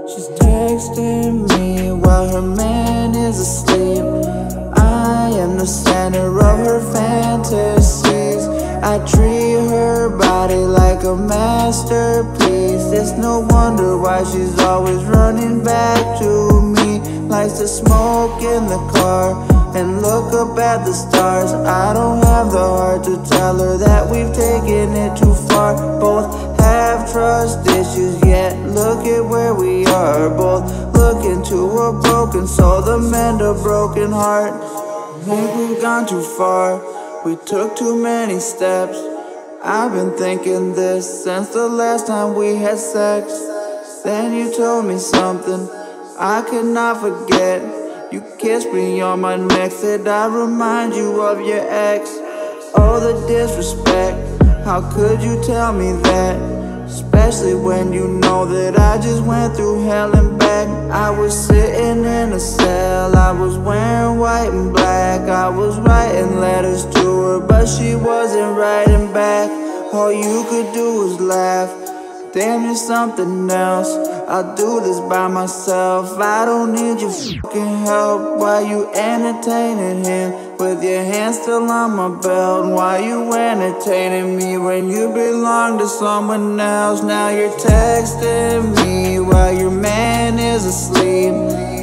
She's texting me while her man is asleep. I am the center of her fantasies. I treat her body like a masterpiece. It's no wonder why she's always running back to me. Likes to smoke in the car and look up at the stars. I don't have the heart to tell her that we've taken it too far. Both have trust issues, yet look at where we are. Both looking to a broken soul to mend a broken heart. I think we've gone too far, we took too many steps. I've been thinking this since the last time we had sex. Then you told me something I could not forget. You kissed me on my neck, said I remind you of your ex. Oh, the disrespect, how could you tell me that? Especially when you know that I just went through hell and back. I was sitting in a cell, I was wearing white and black. I was writing letters to her, but she wasn't writing back. All you could do was laugh. Damn, you're something else. I'll do this by myself. I don't need your fucking help. Why you entertaining him with your hands still on my belt? Why you entertaining me when you belong to someone else? Now you're texting me while your man is asleep.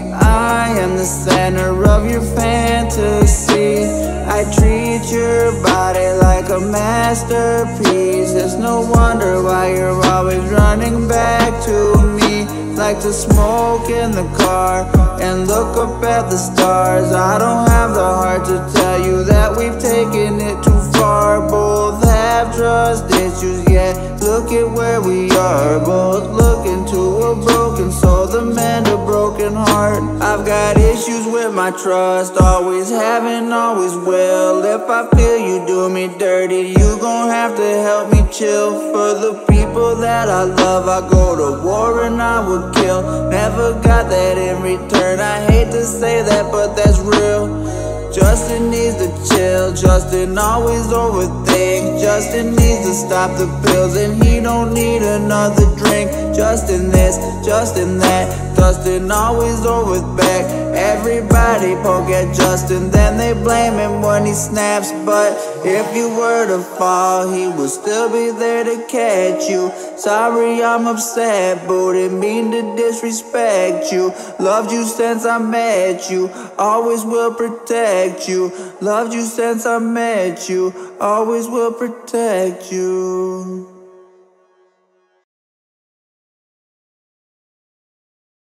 I am the center of your fantasy. I treat your body like a masterpiece. It's no wonder why you're always running back to me. Like to smoke in the car and look up at the stars. I don't have the heart to tell you that we've taken it too far. Both have trust issues, yet look at where we are. Both looking to a broken soul to mend a broken heart. I've got issues with my trust, always have and always will. If I feel you do me dirty, you gon' have to help me chill. For the people that I love, I go to war and I would kill. Never got that in return, I hate to say that, but that's real. Justin needs to chill, Justin always overthink. Justin needs to stop the pills and he don't need another drink. Justin this, Justin that, Justin always over his back. Everybody poke at Justin, then they blame him when he snaps. But if you were to fall, he would still be there to catch you. Sorry I'm upset, but didn't mean to disrespect you. Loved you since I met you, always will protect you. Loved you since I met you, always will protect you.